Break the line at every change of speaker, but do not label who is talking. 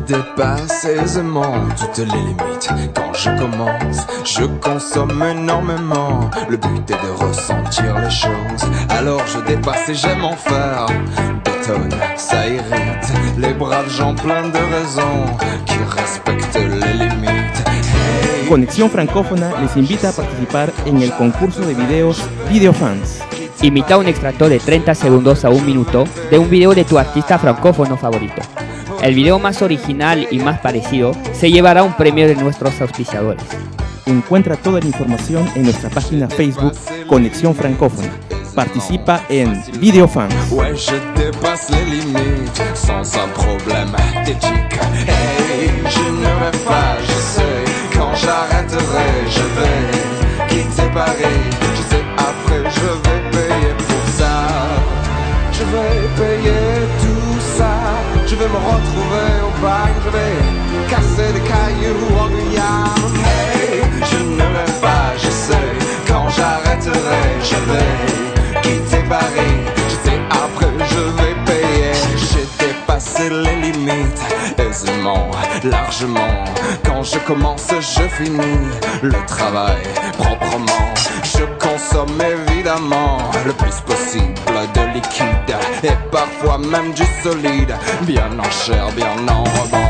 dépasse aisément toutes les limites. Quand je commence, je consomme énormément. Le but est de ressentir les choses. Alors je dépasse et j'aime en faire des tonnes. Ça irrite les braves gens pleins de raisons qui respectent les limites. Hey,
Conexión Francófona les invita a participar en el concurso de videos Videofans.
Imita un extracto de 30 segundos a 1 minuto de un video de tu artista francófono favorito. El video más original y más parecido se llevará un premio de nuestros auspiciadores.
Encuentra toda la información en nuestra página Facebook Conexión Francófona. Participa en Videofans.
ouais, je dépasse les limites sans un problème d'éthique. Hey, je ne vais pas, je sais, quand j'arrêterai, je vais quitter Paris. Je sais, après je vais payer pour ça. Je vais payer tout ça. Je vais me retrouver au bagne, je vais casser des cailloux en Guyane. Hey, je ne vais pas, je sais, quand j'arrêterai, je vais quitter Paris. Je sais, après je vais payer. J'ai dépassé les limites aisément, largement. Quand je commence, je finis le travail proprement. Je consomme évidemment le plus possible de liquide et parfois même du solide, bien en chair, bien en rebond.